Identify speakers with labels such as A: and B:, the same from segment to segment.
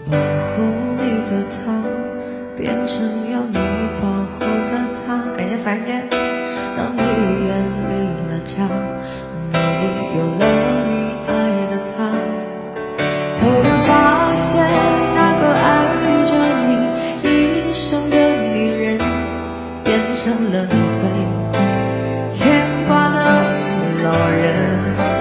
A: 保护你的他，变成要你保护的他。感谢凡间。当你远离了家，那里有了你爱的他，突然发现那个爱着你一生的女人，变成了你最牵挂的老人。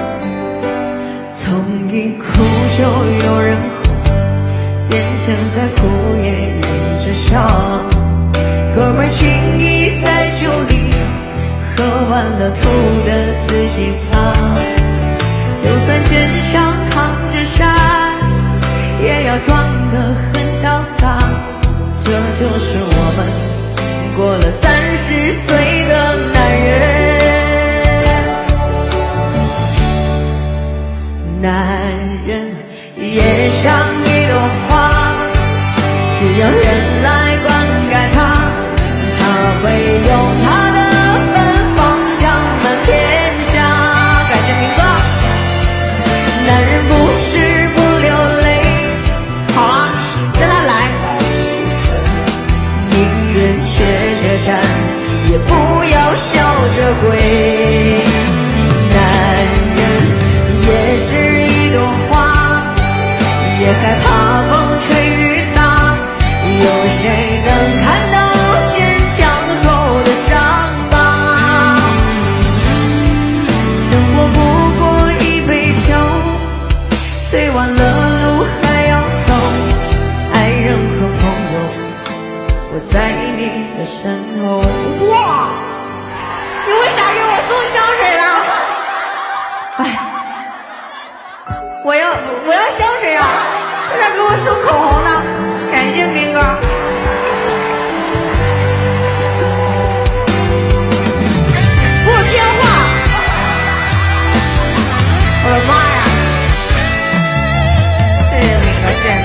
A: 从一哭就有人哄，变成在哭也忍着笑，哥们轻易在酒里喝完了吐的自己擦，就算肩上扛着山，也要装得很潇洒。这就是我们过了30岁的男人。男人也像一朵花，需要人来灌溉它，它会用它的芬芳香满天下。感谢明哥。男人不是不流泪，好啊，跟他来，宁愿缺着站，也不要笑着跪。男人也是一朵花，也害怕风吹雨打，有谁能看到坚强后的伤疤？生活不过一杯酒，醉完了路还要走，爱人和朋友，我在你的身后。哇，你为啥给我送香水了？哎，我要香水啊！他咋给我送口红呢？感谢明哥。不听话！我的妈呀！谢谢明哥，谢谢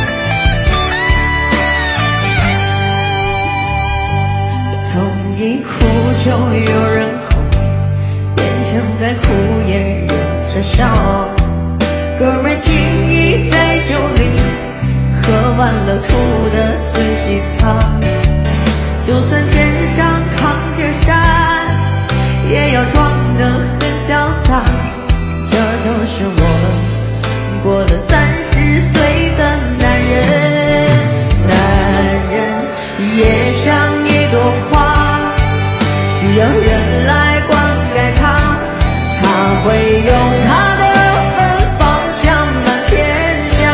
A: 明哥。从一哭就有人哄，变成在哭也忍着笑，哥们轻易在酒里喝完了吐的自己擦，就算肩上扛着山，也要装得很潇洒。这就是我们过了30岁的男人。男人也像一朵花，需要人来灌溉它，他会用他的芬芳香满天下。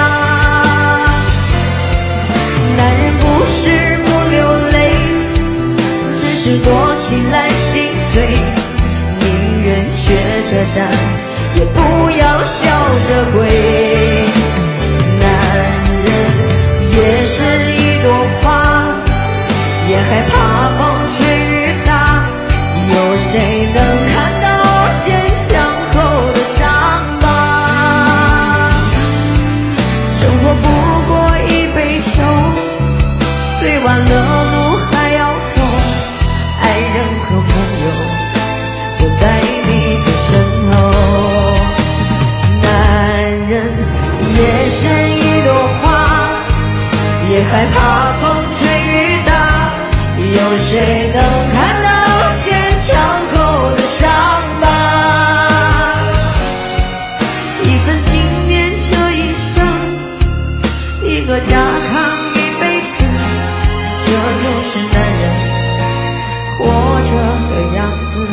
A: 男人不是不流泪，只是躲起来心碎，宁愿缺着站，也不要笑着跪。男人也是一朵花，也害怕风吹雨打，有谁能看到坚强后的伤疤？生活不过一杯酒，醉完了路还要走，爱人和朋友，我在你的身后。男人也是一朵花，也害怕风吹雨打，有谁能看到坚强后的伤疤？一份经年这一生，一个家扛一辈子，这就是男人活着的样子。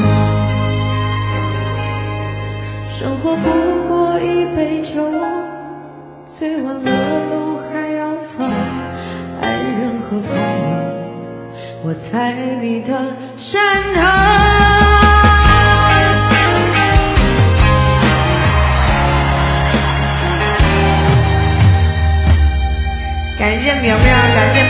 A: 生活不过一杯酒，醉完了路还要走，爱人和朋友，我在你的身后。感谢明明，感谢